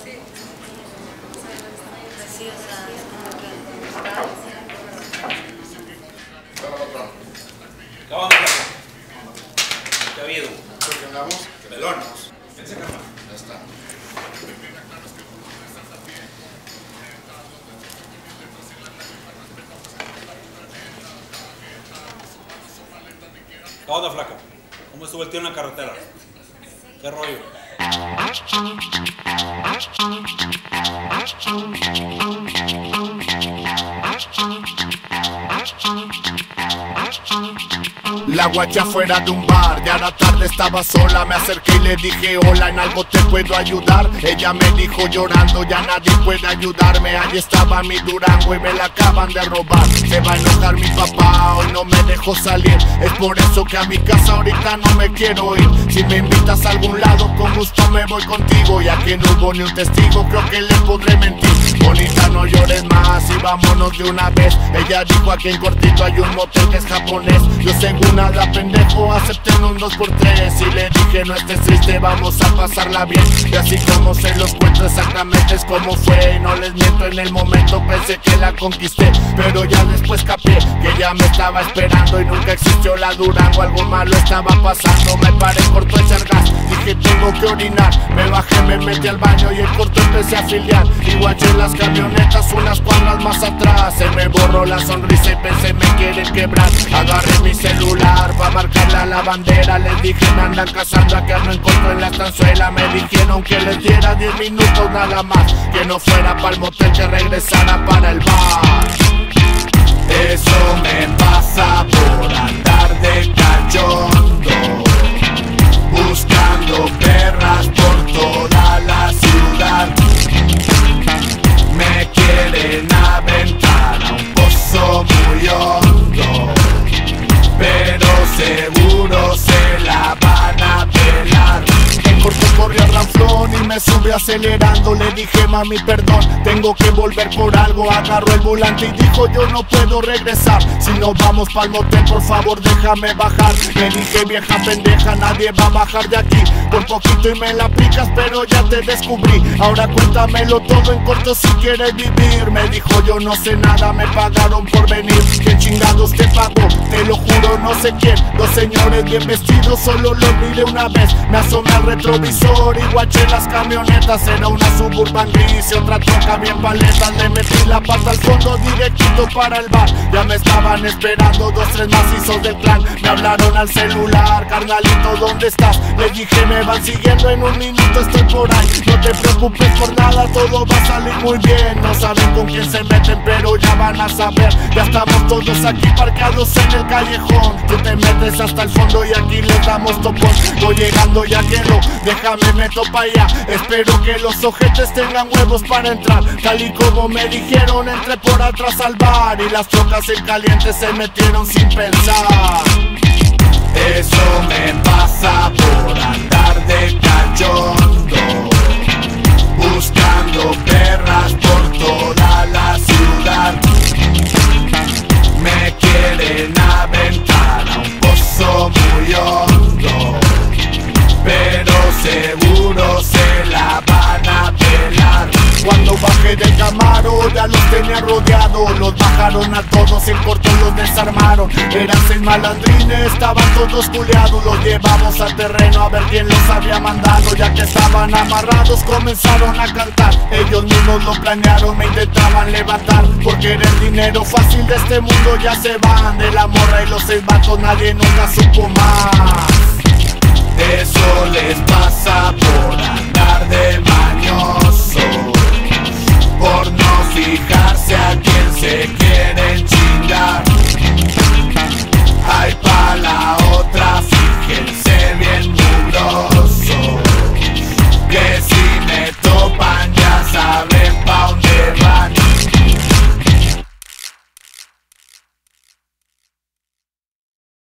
Sí, o sea, es como que... ¿Qué onda, flaco? ¿Qué ha habido? ¿Por qué andamos? Pelones. Vence, carnal. Ya está. ¿Qué onda, flaca? ¿Cómo estuvo el tío en la carretera? ¿Qué rollo? La guacha fuera de un bar, ya era tarde, estaba sola. Me acerqué y le dije hola, ¿en algo te puedo ayudar? Ella me dijo llorando, ya nadie puede ayudarme. Allí estaba mi Durango y me la acaban de robar. Se va a enojar mi papá, hoy no me dejó salir. Es por eso que a mi casa ahorita no me quiero ir. Si me invitas a algún lado, con gusto me voy contigo. Ya que no hubo ni un testigo, creo que le podré mentir. Bonita, no llores más y vámonos de una vez. Ella dijo aquí en cortito hay un motel que es japonés. Yo según nada pendejo acepté en un 2x3 y le dije no estés triste, vamos a pasarla bien. Y así como se los cuento exactamente es como fue. Y no les miento, en el momento pensé que la conquisté, pero ya después capé que ella me estaba esperando y nunca existió la Durango. Algo malo estaba pasando, me paré corto a echar gas. Dije tengo que orinar, me bajé, me metí al baño y en corto empecé a filiar. Y guaché las camionetas unas cuadras más atrás. Se me borró la sonrisa y pensé me quieren quebrar. Agarré mi celular pa' marcarle a la bandera. Les dije me andan cazando, a que no encuentro en la estanzuela. Me dijeron que les diera 10 minutos nada más, que no fuera pa'l motel, que regresara para el bar. Eso me pasa por andar de cachondo, buscando perras por toda la ciudad. Me quieren aventar a un pozo muy hondo, pero seguro se la van a pelar. En corto corrí a Ranflón y me subí acelerando. Le dije mami perdón, tengo que volver por algo. Agarró el volante y dijo yo no puedo regresar. Si no vamos pa'l motel por favor déjame bajar. Le dije vieja pendeja, nadie va a bajar de aquí. Por poquito y me la aplicas pero ya te descubrí. Ahora cuéntamelo todo en corto si quieres vivir. Me dijo yo no sé nada, me pagaron por venir. ¿Quién chingados te pagó? Te lo juro no sé quién. Dos señores bien vestidos, solo los miré una vez. Me asomé al retrovisor y guaché las camionetas. Era una Suburban gris y otra troca bien paleta. Le metí la pata al fondo directito para el bar. Ya me estaban esperando 2, 3 macizos del clan. Me hablaron al celular, carnalito ¿dónde estás? Les dije me van siguiendo, en un minuto estoy por ahí. No te preocupes por nada, todo va a salir muy bien. No saben con quién se meten pero ya van a saber. Ya estamos todos aquí parqueados en el callejón. Tú te metes hasta el fondo y aquí les damos topón. Voy llegando ya quiero, déjame meto pa' allá. Espero que los ojetes tengan huevos para entrar. Tal y como me dijeron entré por atrás al bar. Y las trocas en caliente se metieron sin pensar. Eso me pasa por andar de cachondo, buscando perras por toda la ciudad. Me quieren aventar a un pozo muy hondo, pero seguro se la van a pelar. Cuando bajé del Camaro ya los tenía rodeados. Los bajaron a todos, en corto los desarmaron. Eran 6 malandrines, estaban todos culeados. Los llevamos al terreno a ver quién los había mandado. Ya que estaban amarrados comenzaron a cantar. Ellos mismos lo planearon, me intentaban levantar. Por querer dinero fácil de este mundo ya se van. De la morra y los 6 vatos nadie nunca supo más. Eso les pasa por andar